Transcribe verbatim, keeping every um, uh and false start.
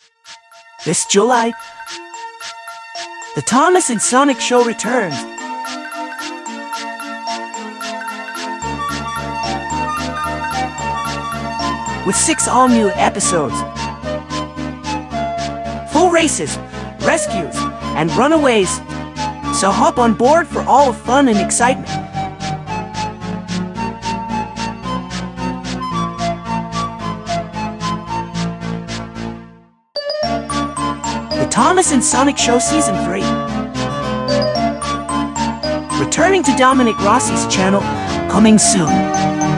This July, the Thomas and Sonic Show returns. With six all-new episodes, full races, rescues, and runaways. So hop on board for all the fun and excitement. The Thomas and Sonic Show Season three. Returning to Dominic Rossi's channel, coming soon.